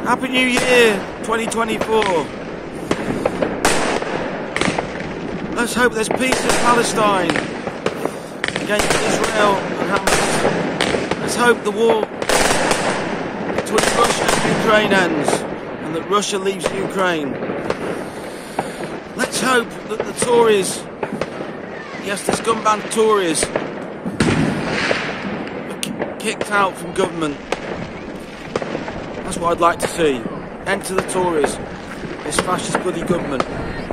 Happy New Year 2024. Let's hope there's peace in Palestine against Israel and Hamas. Let's hope the war between Russia and Ukraine ends and that Russia leaves Ukraine. Let's hope that the Tories, yes, the scumbag Tories, are kicked out from government. That's what I'd like to see. Enter the Tories, this fascist bloody government.